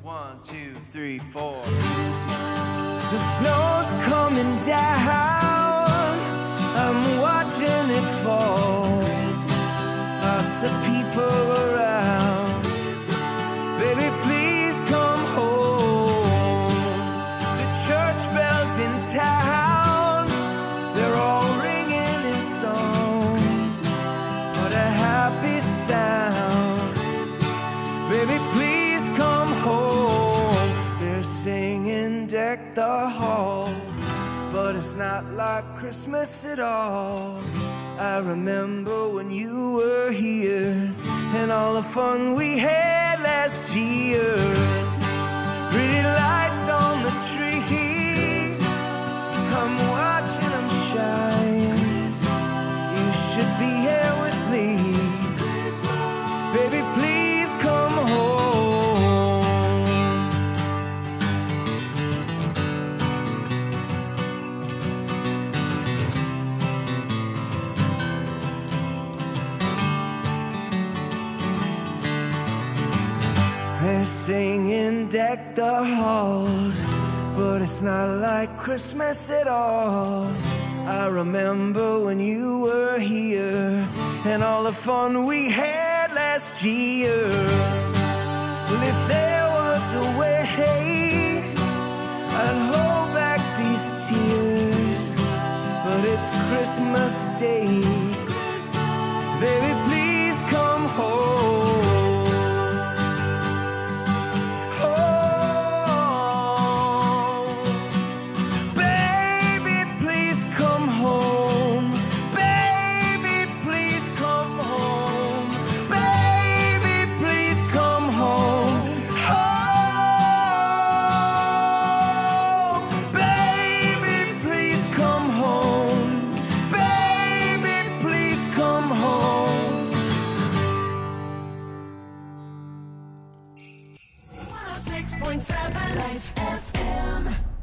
1, 2, 3, 4. The snow's coming down, I'm watching it fall. Lots of people around. Baby, please come home. The church bells in town, they're all ringing in song. What a happy sound. Baby, please come home. They're singing Deck the Halls, but it's not like Christmas at all. I remember when you were here and all the fun we had last year. Pretty lights on the tree, I'm watching them shine. You should be here with me. Baby, please come home. They're singing Deck the Halls, but it's not like Christmas at all. I remember when you were here and all the fun we had last year. Well, if there was a way, I'd hold back these tears, but it's Christmas Day. Baby, please come home. LiteFM.